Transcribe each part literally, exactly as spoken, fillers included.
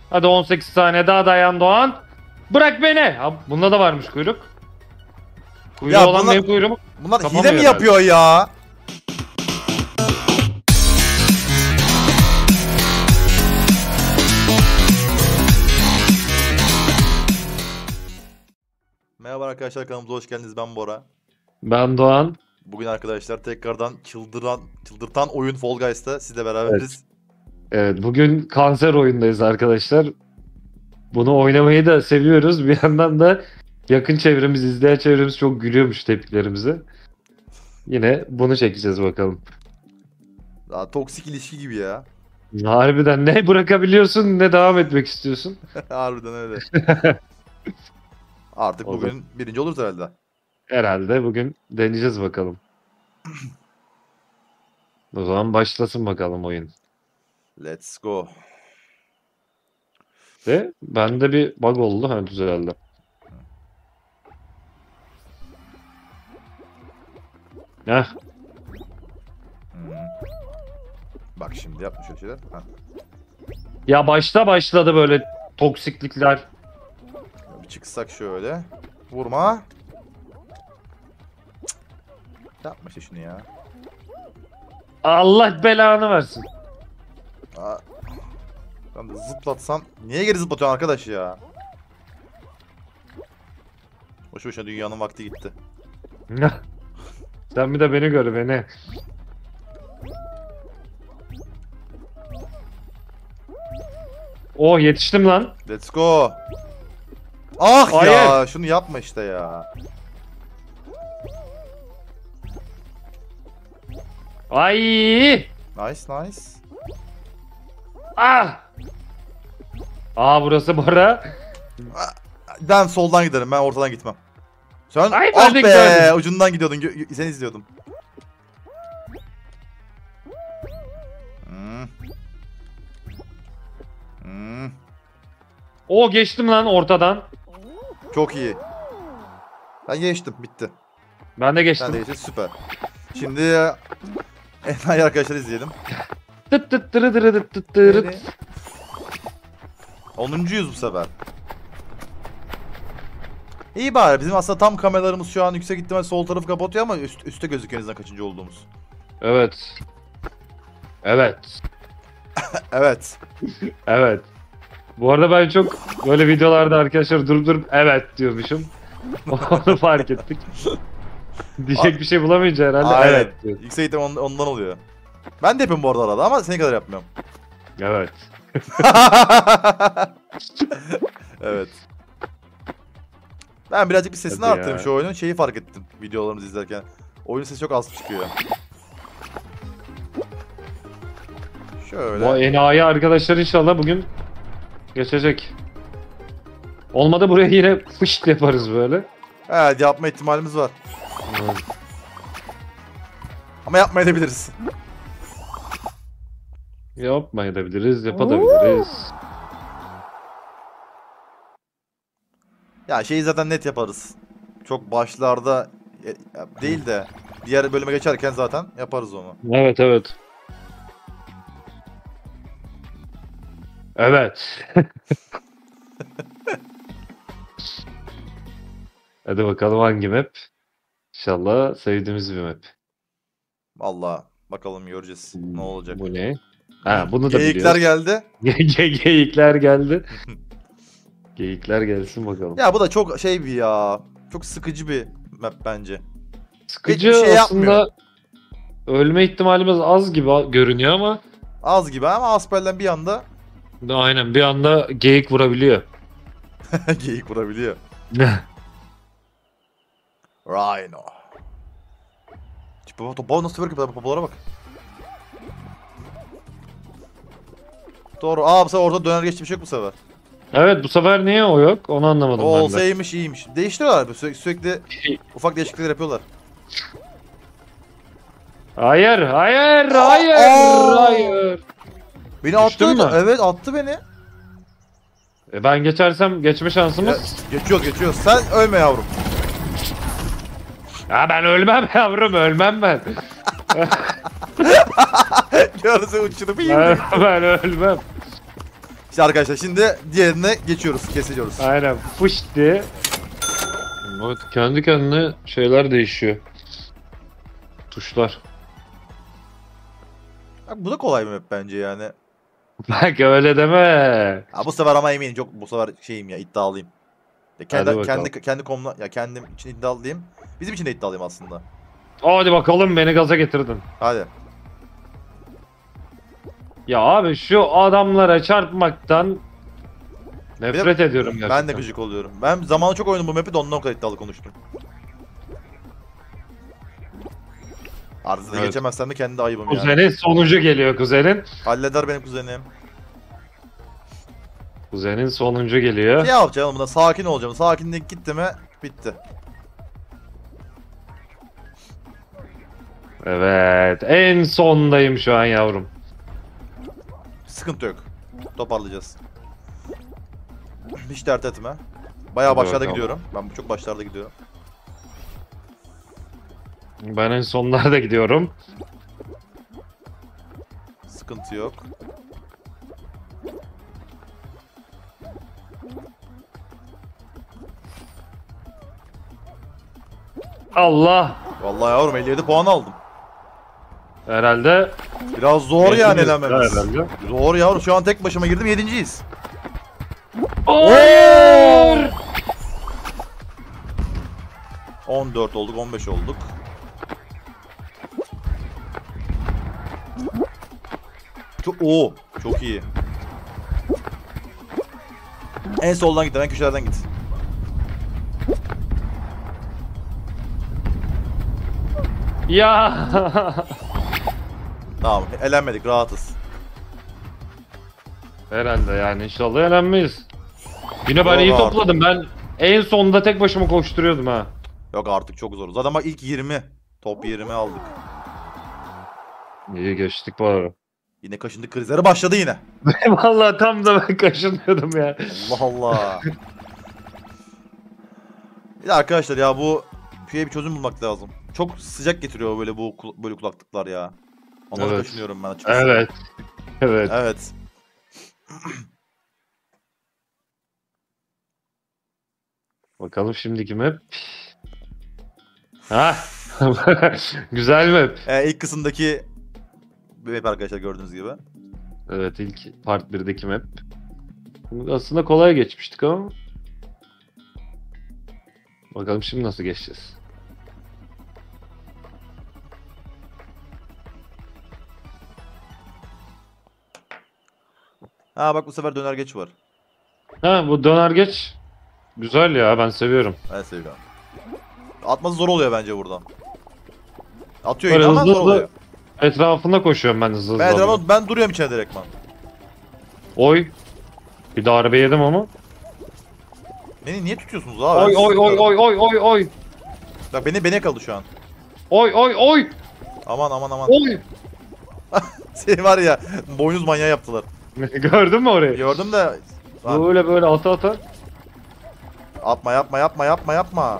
Hadi on sekiz saniye daha dayan Doğan. Bırak beni. Ha, bunda da varmış kuyruk. Kuyruğu Ya olan bunlar- benim kuyruğumu Bunlar hile kapamıyor mi herhalde. yapıyor ya? Merhaba arkadaşlar, kanalımıza hoş geldiniz. Ben Bora. Ben Doğan. Bugün arkadaşlar tekrardan çıldıran, çıldırtan oyun Fall Guys'ta sizle beraberiz. Evet, bugün kanser oyundayız arkadaşlar. Bunu oynamayı da seviyoruz. Bir yandan da yakın çevremiz, izleyen çevremiz çok gülüyormuş tepkilerimize. Yine bunu çekeceğiz bakalım. Daha toksik ilişki gibi ya. Harbiden ne bırakabiliyorsun ne devam etmek istiyorsun. Harbiden öyle. Artık Olur. bugün birinci oluruz herhalde. Herhalde bugün deneyeceğiz bakalım. O zaman başlasın bakalım oyun. Let's go. Ve bende bir bug oldu. Ha, düzeldi. Heh. Hmm. Bak şimdi yapmış o şeyler. Ha. Ya başta başladı böyle toksiklikler. Bir çıksak şöyle. Vurma. Cık. Yapma işte şunu ya. Allah belanı versin. Aa. Ben de zıplatsam. Niye geri zıplatıyorsun arkadaş ya? Boşu boşuna dünyanın vakti gitti. Sen bir de beni gör beni. Oh yetiştim lan. Let's go. Ah Hayır. ya, şunu yapma işte ya. Ay! Nice nice. Ah! Aa burası Bora. Ben soldan giderim, ben ortadan gitmem. Sen Ay, ben ah de be giderdim. ucundan gidiyordun, gö- seni izliyordum. Hmm. Hmm. Oh geçtim lan ortadan. Çok iyi. Ben geçtim, bitti. Ben de Sen geçtim. de geçtin, süper. Şimdi enayi arkadaşlar izleyelim. Tıt tıt tırı tırı tıt tıt tırı. onuncuyuz bu sefer. İyi bari, bizim aslında tam kameralarımız şu an yüksek ihtimal sol tarafı kapatıyor ama üst, üstte gözüküyor en azından kaçıncı olduğumuz. Evet. Evet. Evet. Evet. Bu arada ben çok böyle videolarda arkadaşlar durup durup evet diyormuşum. Onu fark ettik. Diyecek bir şey bulamayınca herhalde Aynen. evet diyor. Yüksek ihtimal ondan, ondan oluyor. Ben de yapıyorum bu arada arada ama senin kadar yapmıyorum. Evet. Evet. Ben birazcık bir sesini Hadi arttırayım ya. şu oyunun, şeyi fark ettim videolarımızı izlerken. Oyunun sesi çok az çıkıyor. Şöyle. Bu enayi arkadaşlar inşallah bugün geçecek. Olmadı buraya yine fışt yaparız böyle. Evet, yapma ihtimalimiz var. Ama yapmayabiliriz. Yapmayabiliriz, yapabiliriz. Ya şeyi zaten net yaparız. Çok başlarda e, değil de diğer bölüme geçerken zaten yaparız onu. Evet evet. Evet. Hadi bakalım hangi map? İnşallah sevdiğimiz bir map. Vallahi bakalım, göreceğiz ne olacak. Bu ne? Ha bunu da Geyikler biliyoruz. geldi. Ge- Geyikler geldi. Geyikler gelsin bakalım. Ya bu da çok şey bir ya. Çok sıkıcı bir map bence. Sıkıcı hiçbir şey aslında, yapmıyor. ölme ihtimalimiz az gibi görünüyor ama Az gibi ama Aspel'den bir anda aynen bir anda geyik vurabiliyor. geyik vurabiliyor. Rhino. Baba topa nasıl veriyor, babalara bak. Doğru. Aa bu sefer orada döner geçti, bir şey yok bu sefer. Evet bu sefer niye o yok onu anlamadım O ben de. olsa iyiymiş, iyiymiş. Değiştiriyorlar sürekli, sürekli ufak değişiklikler yapıyorlar. Hayır hayır hayır Aa! hayır. Beni Düştün attı. mü? Evet, attı beni. E ben geçersem geçme Ya, şansımız. geçiyoruz geçiyoruz. Sen ölme yavrum. Ya ben ölmem yavrum ölmem ben. Görse uçurup iyi ben, mi? ben ölmem. İşte arkadaşlar şimdi diğerine geçiyoruz. Kesiliyoruz. Aynen. Fış diye. Evet, kendi kendine şeyler değişiyor. Tuşlar. Bak, bu da kolay bir map bence yani. Bak öyle deme. Ha, bu sefer ama eminim çok bu sefer şeyim ya iddialıyım. Ya Hadi kendi bakalım. kendi kendi komla ya kendim için iddialıyım. Bizim için de iddialıyım aslında. Hadi bakalım, beni gaza getirdin. Hadi. Ya abi şu adamlara çarpmaktan nefret ediyorum gerçekten. Ben de gıcık oluyorum. Ben zamanı çok oynadım bu map'i de ondan o kadar iddialı konuştum. Arzada Evet. geçemezsem de kendi ayıbım yani. Kuzenin sonuncu geliyor kuzenin. Halleder benim kuzenim. Kuzenin sonuncu geliyor. Şey yapacağım buna, sakin olacağım. Sakinlik gitti mi bitti. Evet, en sondayım şu an yavrum. Sıkıntı yok. Toparlayacağız. Hiç dert etme. Bayağı Hadi başlarda bakalım. gidiyorum. Ben çok başlarda gidiyorum. Ben en sonlarda gidiyorum. Sıkıntı yok. Allah. Vallahi yavrum elli yedi puan aldım. Herhalde. Biraz zor yani Yediniz elenmemiz. herhalde. Zor yavrum, şu an tek başıma girdim, yedinciyiz. Hayır. on dört olduk, on beş olduk. Çok oo, çok iyi. En soldan git, en köşelerden git. Ya. Tamam, elenmedik, rahatız. Herhalde yani inşallah elenmeyiz. Yine ben Doğru iyi abi. topladım. Ben en sonunda tek başıma koşturuyordum ha. Yok artık çok zor. Zaten bak ilk yirmi. Top yirmi aldık. İyi geçtik bu arada. Yine kaşındık krizleri başladı yine. Vallahi tam da ben kaşınıyordum ya. Allah Allah. Bir de arkadaşlar ya bu şeye bir çözüm bulmak lazım. Çok sıcak getiriyor böyle bu kul- böyle kulaklıklar ya. Ona da Evet. kaşınıyorum ben açıkçası. Evet. Evet. Evet. Bakalım şimdiki map. Ha. Güzel map. Ee, ilk kısımdaki bir map arkadaşlar gördüğünüz gibi. Evet, ilk part birdeki map. Aslında kolay geçmiştik ama. Bakalım şimdi nasıl geçeceğiz. Ha bak bu sefer döner geç var. Ha, bu döner geç. Güzel ya, ben seviyorum. Ben seviyorum. Atması zor oluyor bence buradan. Atıyor Böyle yine ama hızlı zor hızlı oluyor. etrafında koşuyorum ben hızlı hızlı. Ben, alıyorum. ama ben duruyorum içine direktman. Oy. Bir darbe yedim ama. Beni niye tutuyorsunuz abi? Oy Ben oy sizi oy tutarım. oy oy oy oy. Bak beni beni kaldı şu an. Oy oy oy. Aman aman aman. Oy. Seni var ya boynuz manyağı yaptılar. Gördün mü orayı? Gördüm de. Lan, Böyle böyle ata ata. yapma yapma yapma yapma yapma.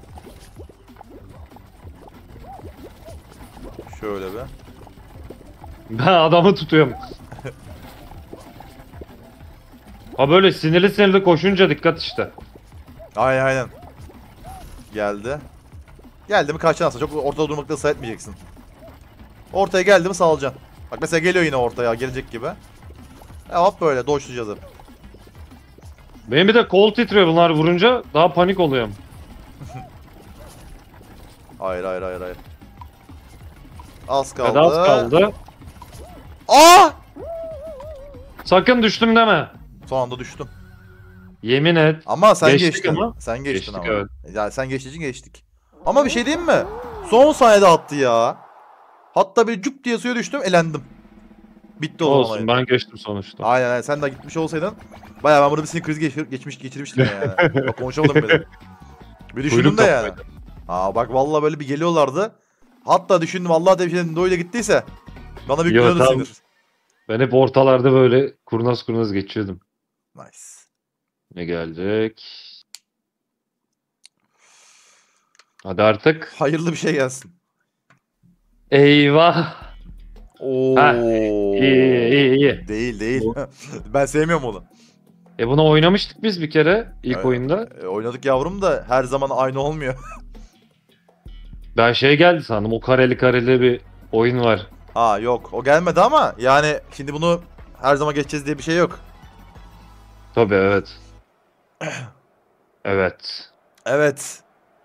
Şöyle bir. Ben adamı tutuyorum. Ha, böyle sinirli sinirli koşunca dikkat işte. Aynen aynen. Geldi. Geldi mi kaçacaksın aslında. Çok ortada durmakta ısrar etmeyeceksin. Ortaya geldi mi salacaksın. Bak mesela geliyor yine ortaya gelecek gibi. Ya hop böyle doşlayacağız hep. Benim bir de kol titriyor bunlar vurunca, daha panik oluyorum. Hayır hayır hayır hayır. Az kaldı. Ve az kaldı. Aa! Sakın düştüm deme. Son anda düştüm. Yemin et. Ama sen Geçtik geçtin. ama. Sen geçtin Geçtik, ama. evet. Ya sen geçtiğin için geçtik. Ama bir şey diyeyim mi? Son saniyede attı ya. Hatta bir cuk diye suya düştüm, elendim. Bitti o zaman. Olsun, oyun. ben geçtim sonuçta. Aynen aynen. Sen de gitmiş olsaydın bayağı ben burada bir sinir krizi geçir, geçmiş geçirmiştim yani. Bak konuşamadım bile. Bir düşündüm Kuyruk de yani. kapmaydı. Aa bak vallahi böyle bir geliyorlardı. Hatta düşündüm Allah devşirden Doyla gittiyse bana bir Yo, günahını tamam. sinir. Ben hep ortalarda böyle kurnaz kurnaz geçiyordum. Nice. Ne gelecek? Hadi artık. Hayırlı bir şey gelsin. Eyvah. Oo. Ha, İyi iyi iyi. Değil değil. Ben sevmiyorum onu. E bunu oynamıştık biz bir kere ilk Evet. oyunda. E, oynadık yavrum da her zaman aynı olmuyor. Ben şey geldi sandım, o kareli kareli bir oyun var. Ha yok o gelmedi ama yani şimdi bunu her zaman geçeceğiz diye bir şey yok. Tabii evet. Evet. Evet.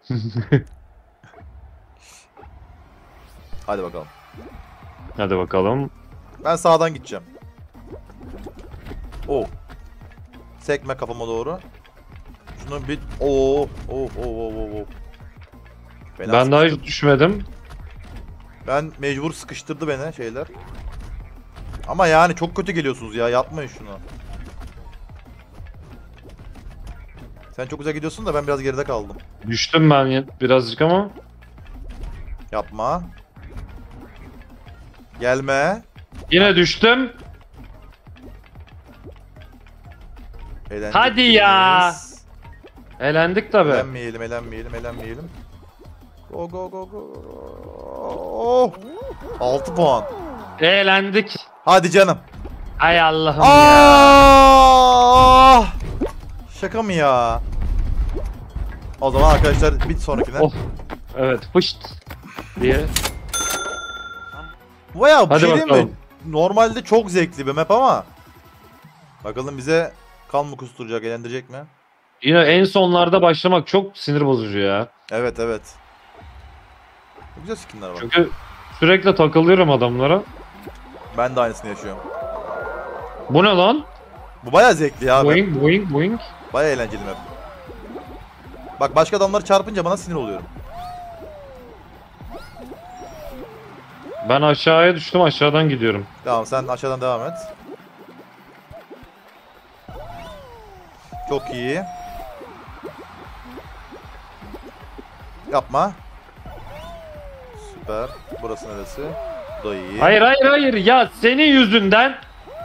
Hadi bakalım. Hadi bakalım. Ben sağdan gideceğim. Oo. Sekme kafama doğru. Şunu bir... Oo. Oo. Oo. Oo. Oo. oo. Fena Ben daha sıkıştırdı. hiç düşmedim. Ben mecbur sıkıştırdı beni şeyler. Ama yani çok kötü geliyorsunuz ya. Yapmayın şunu. Sen çok güzel gidiyorsun da ben biraz geride kaldım. Düştüm ben ya- birazcık ama. Yapma. Gelme. Yine düştüm. Eğlendik Hadi ya. birimiz. Elendik tabii. Elenmeyelim, elenmeyelim, elenmeyelim. Go go go go. Oh. altı puan. Eğlendik. Hadi canım. Ay Allah'ım ya. Aa! Şaka mı ya? O zaman arkadaşlar bir sonrakine. Of. Evet fışt diye. Vay bu Hadi şey değil mi? bakalım. Normalde çok zevkli bir map ama. Bakalım bize kan mı kusturacak, eğlendirecek mi? Yine en sonlarda başlamak çok sinir bozucu ya. Evet evet. Ne güzel skinler var. Çünkü sürekli takılıyorum adamlara. Ben de aynısını yaşıyorum. Bu ne lan? Bu bayağı zevkli ya. Boing boing boing. Bayağı eğlenceli map. Bak başka adamları çarpınca bana sinir oluyorum. Ben aşağıya düştüm, aşağıdan gidiyorum. Tamam sen aşağıdan devam et. Çok iyi. Yapma. Süper. Burası neresi? Bu da iyi. Hayır hayır hayır ya, senin yüzünden.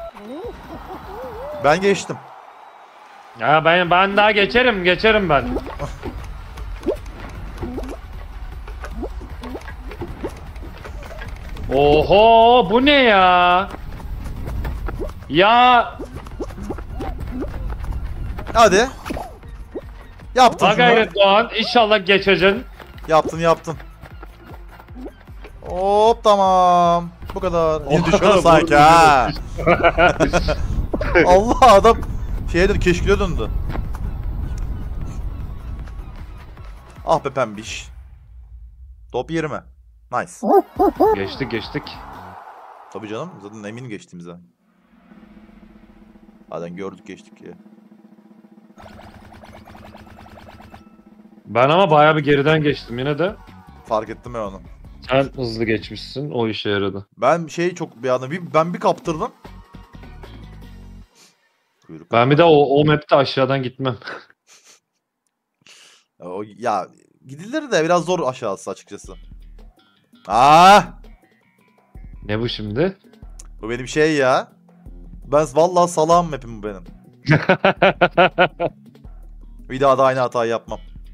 Ben geçtim. Ya ben ben daha geçerim geçerim ben. Oho bu ne ya? Ya Hadi. Yaptın ha şunu. gayret Doğan, inşallah geçeceksin. Yaptın yaptın. Hop tamam. Bu kadar. Yine düşüyordu sanki ha. Allah adam şeye döndü, keşkile döndü. Ah be pembiş. Top yirmi. Nice. Geçtik geçtik. Tabii canım. Zaten eminim geçtiğimize. Zaten gördük geçtik ya. Ben ama bayağı bir geriden geçtim yine de. Fark ettim ben onu. Sen hızlı geçmişsin, o işe yaradı. Ben şey çok bir anda bir, ben bir kaptırdım. Kuyruk. Ben bir de o, o map'te aşağıdan gitmem. O, ya gidilir de biraz zor aşağısı açıkçası. Aa! Ne bu şimdi? Bu benim şey ya. Ben vallahi salağım map'im bu benim. Bir daha da aynı hatayı yapmam.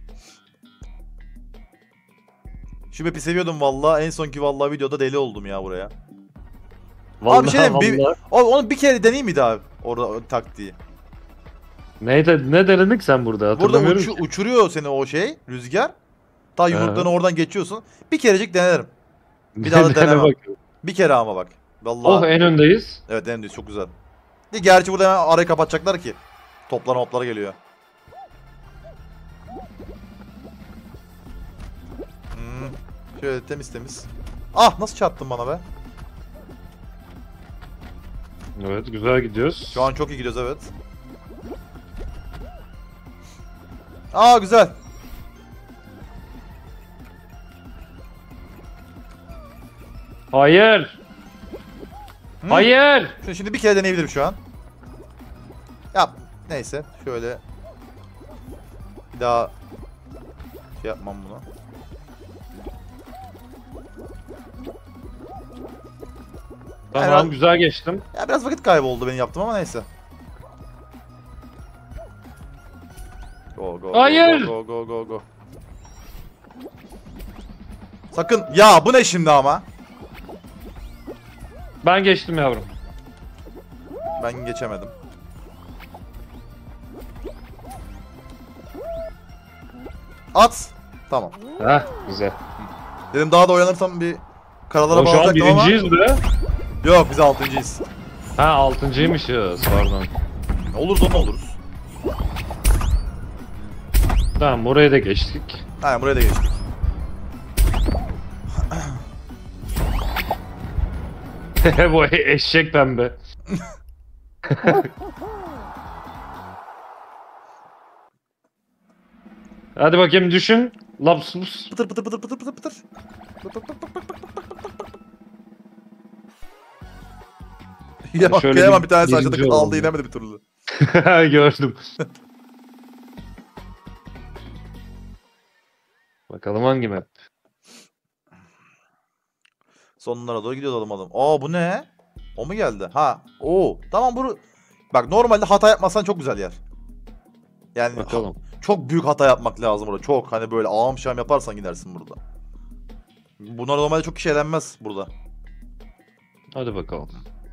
Şu map'i seviyordum vallahi. En sonki vallahi videoda deli oldum ya buraya. Vallahi, Abi bir şey diyeyim, bir- vallahi. O- Onu bir kere deneyeyim mi daha orada o taktiği? Neydi, ne denedik sen burada? Burada Hatırlamıyorum uçu- ki. uçuruyor seni o şey rüzgar. Ta yumruklarını oradan geçiyorsun. Bir kerecik denerim. Bir daha da Dene denemem. bakayım. Bir kere ama bak. Vallahi. Oh, en öndeyiz. Evet en düz çok güzel. De gerçi burada hemen arayı kapatacaklar ki. Toplara hoplara geliyor. Hmm. Şöyle temiz temiz. Ah nasıl çarptın bana be? Evet, güzel gidiyoruz. Şu an çok iyi gidiyoruz evet. Aa güzel. Hayır. Hı. Hayır. Şunu şimdi bir kere deneyebilirim şu an. Yap. Neyse şöyle. Bir daha şey yapmam bunu. Tamam, Herhalde- güzel geçtim. Ya biraz vakit kaybı oldu benim yaptım ama neyse. Go go Hayır. go go go go go. Sakın ya bu ne şimdi ama? Ben geçtim yavrum. Ben geçemedim. At. Tamam. Heh, güzel. Dedim daha da oyanırsam bir karalara O şu an bağlayacaktım ama. birinciyiz be. Yok biz altıncıyız. Ha altıncıymışız pardon. Oluruz onu oluruz. Tamam burayı da geçtik. Aynen buraya da geçtik. Bu eşek pembe. Hadi bakayım düşün. Lapsus. Pıtır pıtır pıtır pıtır pıtır pıtır. Ya bak Şöyle kıyamam bir bir tanesi birinci aşağıda olalım kaldı ya. inemedi bir türlü. Gördüm. Bakalım hangi map? Sonlara doğru gidiyoruz adım adım. Aa bu ne? O mu geldi? Ha. Oo. Tamam bunu. Bak normalde hata yapmazsan çok güzel yer. Yani Bakalım. çok büyük hata yapmak lazım burada. Çok hani böyle ağam şam yaparsan gidersin burada. Bunlar normalde çok kişi eğlenmez burada. Hadi bakalım.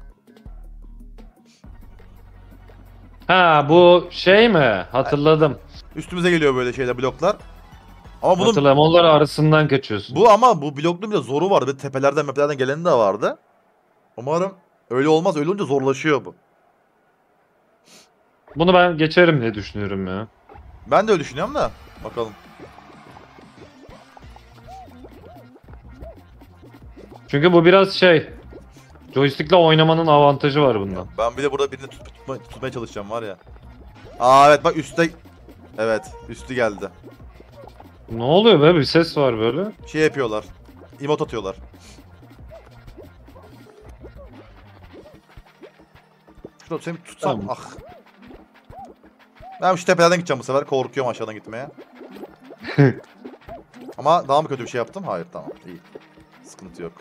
Ha bu şey mi? Hatırladım. Üstümüze geliyor böyle şeyler bloklar. Ama bunun Hatırladım. Onlar arasından kaçıyorsun. bu ama bu bloklun bir de zoru vardı. Ve tepelerden mepelerden geleni de vardı. Umarım öyle olmaz. Öyle olunca zorlaşıyor bu. Bunu ben geçerim diye düşünüyorum ya. Ben de öyle düşünüyorum da. Bakalım. Çünkü bu biraz şey. Joystick'le oynamanın avantajı var bundan. Ben bir de burada birini tut, tutma, tutmaya çalışacağım var ya. Aa evet bak üstte. Evet üstü geldi. Ne oluyor be? Bir ses var böyle. Şey yapıyorlar. Emot atıyorlar. Şurada seni tutsam. Tamam. Ah. Ben şu tepelerden gideceğim bu sefer. Korkuyorum aşağıdan gitmeye. Ama daha mı kötü bir şey yaptım? Hayır tamam iyi. Sıkıntı yok.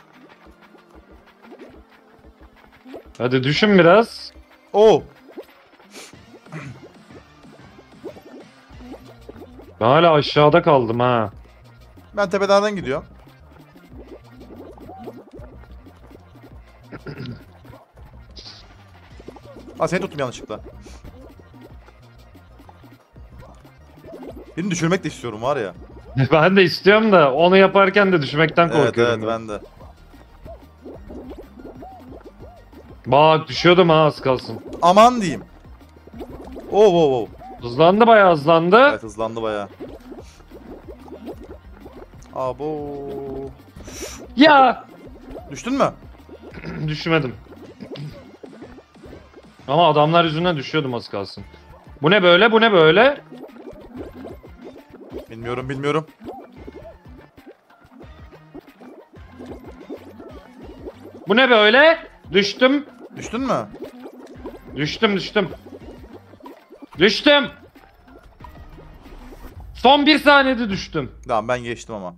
Hadi düşün biraz. Oo. Ben hala aşağıda kaldım ha. Ben tepelerden gidiyorum. Ha seni tuttum yanlışlıkla. Birini düşürmek de istiyorum var ya. Ben de istiyorum da onu yaparken de düşmekten Evet korkuyorum. evet ben de. Bak düşüyordum ha az kalsın. Aman diyeyim. Oo oo oo. Hızlandı bayağı hızlandı. Evet hızlandı bayağı. Abo. Ya Düştün mü? düşmedim. Ama adamlar yüzünden düşüyordum az kalsın. Bu ne böyle? Bu ne böyle? Bilmiyorum bilmiyorum. Bu ne böyle? Düştüm. Düştün mü? Düştüm düştüm. Düştüm. Son bir saniyede düştüm. Tamam ben geçtim ama.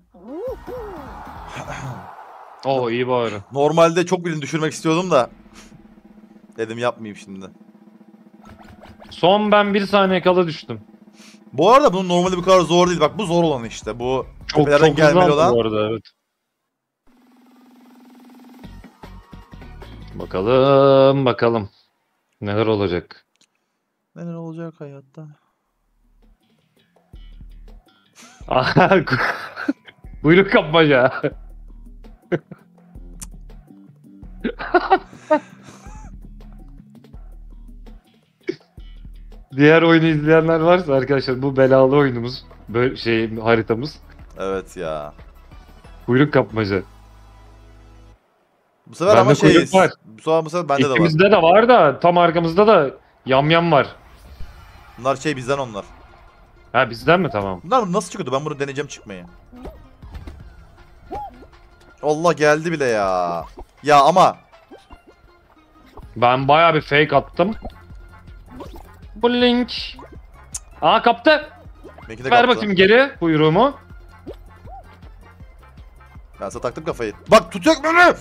Oo iyi bari. Normalde çok birini düşürmek istiyordum da. Dedim yapmayayım şimdi. Son ben bir saniye kala düştüm. Bu arada bunun normalde bu kadar zor değil. Bak bu zor olan işte. Bu Çok tepelerden çok gelmeli hızlandı olan. bu arada evet. Bakalım bakalım. Neler olacak? Neler olacak hayatta? Aha, buyruk kapmaca. Diğer oyunu izleyenler varsa arkadaşlar bu belalı oyunumuz, böyle şey haritamız Evet ya. buyruk kapmaca. Bu sefer Bende ama kuyruk şeyiz. var. Bu sefer, bu sefer bende de var. İkimizde de var da tam arkamızda da yamyam var. Bunlar şey bizden onlar. Ha bizden mi tamam? Bunlar nasıl çıkıyordu? Ben bunu deneyeceğim çıkmayı. Allah geldi bile ya. Ya ama. Ben bayağı bir fake attım. Blink. Aa kaptı. Benimki de Ver kaptı. bakayım geri kuyruğumu. Ben sana taktım kafayı. Bak tutacak beni.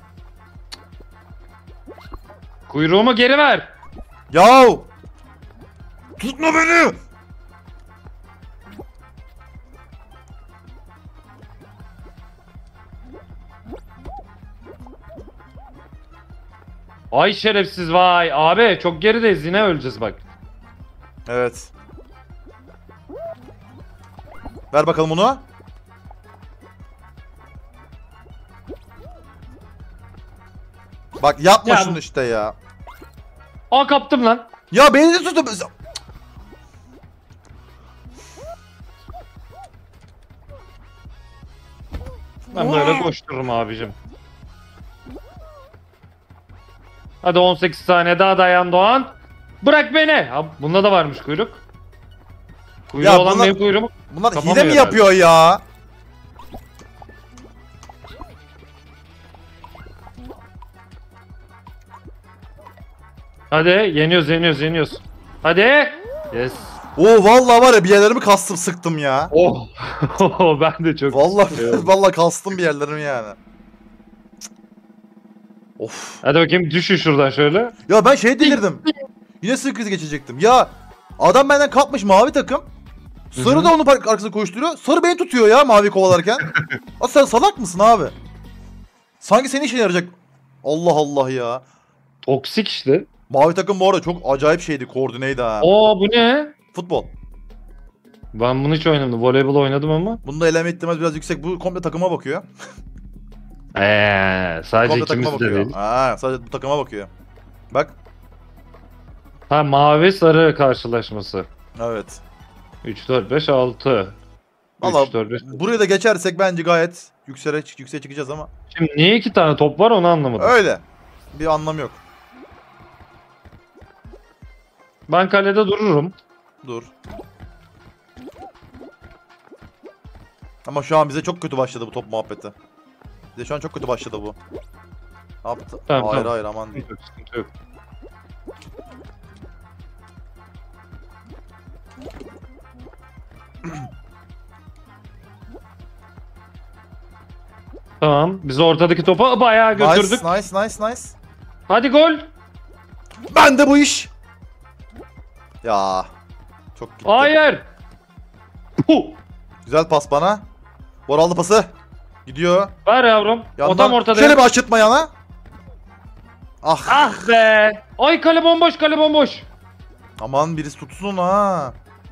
Kuyruğumu geri ver. Yahu. Tutma beni. Ay şerefsiz vay. Abi çok gerideyiz, yine öleceğiz bak. Evet. Ver bakalım bunu. Bak yapma Ya- şunu işte ya. Aa kaptım lan. Ya beni de tutun. Ben böyle koştururum abicim. Hadi on sekiz saniye daha dayan Doğan. Bırak beni. Abi bunda da varmış kuyruk. Kuyruğu Ya olan bunlar- benim kuyruğum. Bunlar hile Kapamıyor mi herhalde. yapıyor ya? Hadi yeniyoruz yeniyoruz yeniyoruz. Hadi. Yes. Oo vallahi var ya bir yerlerimi kastım sıktım ya. Oh. Ben de çok. Vallahi Evet. vallahi kastım bir yerlerimi yani. Of. Hadi bakayım düşün şuradan şöyle. Ya ben şey delirdim. Yine sığ krizi geçecektim. Ya adam benden kapmış mavi takım. Sarı Hı hı. da onun park- arkasında koşturuyor. Sarı beni tutuyor ya mavi kovalarken. Aa, sen salak mısın abi? Sanki senin işine yarayacak. Allah Allah ya. Toksik işte. Mavi takım bu arada çok acayip şeydi. Koordineydi ha. Oo bu ne? Futbol. Ben bunu hiç oynamadım. Voleybol oynadım ama. Bunda eleme ihtimali biraz yüksek. Bu komple takıma bakıyor. Eee sadece Komple ikimiz takıma de bakıyor. değil. Ha, sadece bu takıma bakıyor. Bak. Ha mavi sarı karşılaşması. Evet. üç dört beş altı. Valla üç dört beş. buraya da geçersek bence gayet yükseğe, yükseğe çıkacağız ama. Şimdi niye iki tane top var onu anlamadım. Öyle. Bir anlam yok. Ben kalede dururum. Dur. Ama şu an bize çok kötü başladı bu top muhabbeti. Bize şu an çok kötü başladı bu. Ne yaptı? Tamam, hayır tamam. hayır aman değil. Yok, sıkıntı yok. Tamam. Biz ortadaki topa bayağı götürdük. Nice nice nice nice. Hadi gol. Ben de bu iş. Ya. Çok gitti. Hayır. Puh. Güzel pas bana. Bora aldı pası. Gidiyor. Ver yavrum. Yandan O tam ortada. şöyle bir aşırtma yana. Ah. Ah be. Ay kale bomboş kale bomboş. Aman birisi tutsun ha.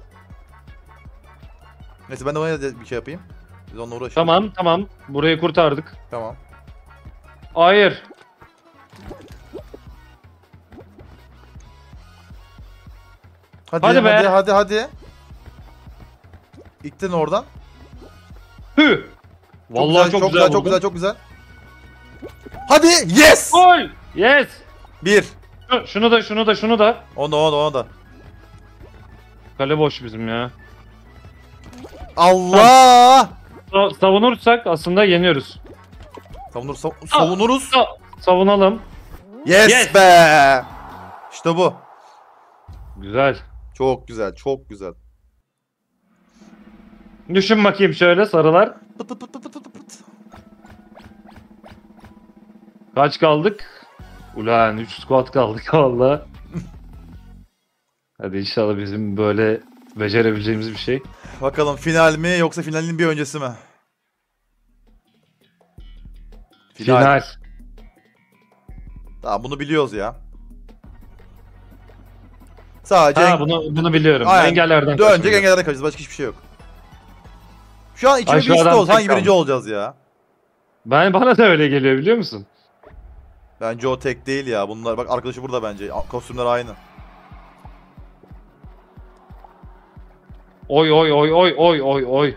Neyse ben de ona bir şey yapayım. Biz onunla uğraşalım. Tamam tamam. Burayı kurtardık. Tamam. Hayır. Hadi Hadi hadi be. hadi hadi. hadi. İttin oradan. Hü. Vallahi çok, çok güzel, çok vurdun. güzel çok güzel. Hadi yes. Gol. Yes. Bir. Şu- Şunu da şunu da şunu da. Onu da onu da onu da. Kale boş bizim ya. Allah. Sa- Savunursak aslında yeniyoruz. Savunur, sav- savunuruz. Sa- savunalım. Yes, Yes. be. İşte bu. Güzel. Çok güzel çok güzel. Düşün bakayım şöyle sarılar. Pıt pıt pıt pıt pıt pıt pıt. Kaç kaldık? Ulan üç squat kaldık valla. Hadi inşallah bizim böyle becerebileceğimiz bir şey. Bakalım final mi yoksa finalin bir öncesi mi? Final. Tamam bunu biliyoruz ya. Sadece Ha bunu bunu biliyorum. Aynen. Engellerden dönecek kaçmayacağız. engellerden kaçacağız. Başka hiçbir şey yok. Şu an Ay, ikimiz şu bir üstte adam olsa tek hangi birinci kaldı. olacağız ya? Ben bana da öyle geliyor biliyor musun? Bence o tek değil ya. Bunlar bak arkadaşı burada bence. A- Kostümler aynı. Oy oy oy oy oy oy oy.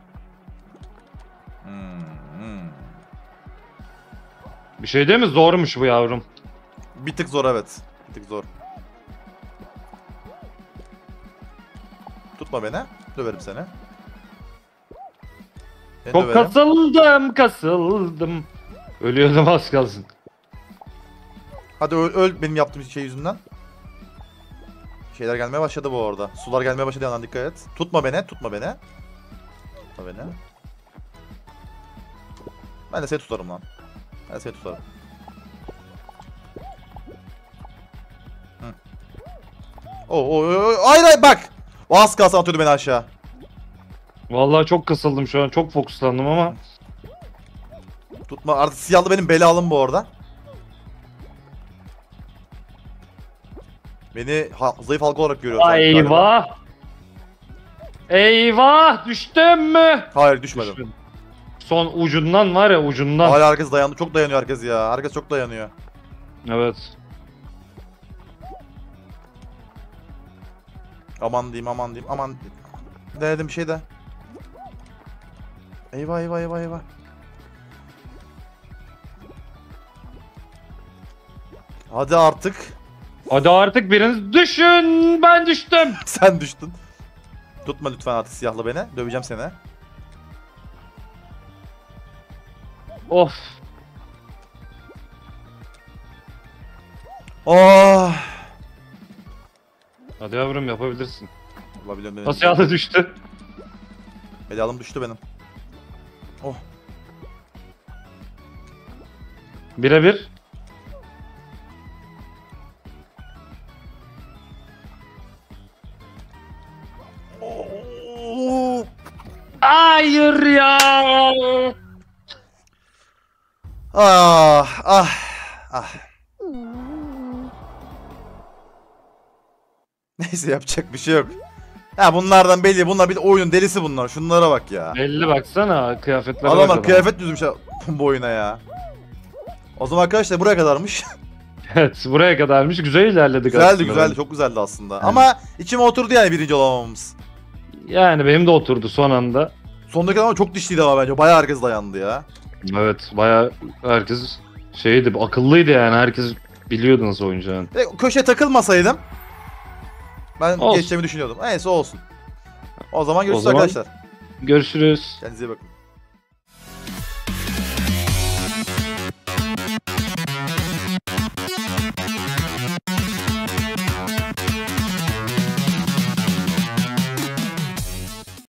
Hmm, hmm. Bir şey değil mi? Zormuş bu yavrum. Bir tık zor evet. Bir tık zor. Tutma beni. Döverim seni. Seni Çok döverim. kasıldım kasıldım. Ölüyordum az kalsın. Hadi öl, öl benim yaptığım şey yüzünden. Şeyler gelmeye başladı bu arada. Sular gelmeye başladı yandan dikkat et. Tutma beni, tutma beni. Tutma beni. Ben de seni tutarım lan. Ben de seni tutarım. Hı. Oo, oo, oo, hayır hayır bak. O az kalsın atıyordu beni aşağı. Vallahi çok kasıldım şu an. Çok fokuslandım ama. Tutma artık siyahlı benim belalım bu arada. Beni ha zayıf halka olarak görüyor sanki galiba. Eyvah. Eyvah düştüm mü? Hayır düşmedim. Düşmedim. Son ucundan var ya ucundan. Hala herkes dayandı. Çok dayanıyor herkes ya. Herkes çok dayanıyor. Evet. Aman diyeyim aman diyeyim aman. Denedim bir şey de. Eyvah eyvah eyvah eyvah. Hadi artık. Hadi artık biriniz düşün. Ben düştüm. Sen düştün. Tutma lütfen artık siyahlı beni. Döveceğim seni. Of. Oh. Hadi yavrum yapabilirsin. Olabiliyorum benim. Nasıl yağda düştü? Medalım düştü benim. Oh. Birebir. Oh. Hayır ya. Ah ah ah. Neyse yapacak bir şey yok. Ya bunlardan belli. Bunlar bir oyunun delisi bunlar. Şunlara bak ya. Belli baksana kıyafetlere bak Adamlar adam. kıyafet düzmüş ha- bu oyuna ya. O zaman arkadaşlar buraya kadarmış. Evet buraya kadarmış. Güzel ilerledik Güzeldi aslında. güzeldi. Çok güzeldi aslında. Ama içime oturdu yani birinci olamamamız. Yani benim de oturdu son anda. Sondaki ama çok dişliydi ama bence. Bayağı herkes dayandı ya. Evet baya herkes şeydi akıllıydı yani herkes biliyordu nasıl oynayacağını. Ve köşeye takılmasaydım ben Olsun. geçeceğimi düşünüyordum. Neyse olsun. O zaman görüşürüz O zaman- arkadaşlar. Görüşürüz. Kendinize iyi bakın.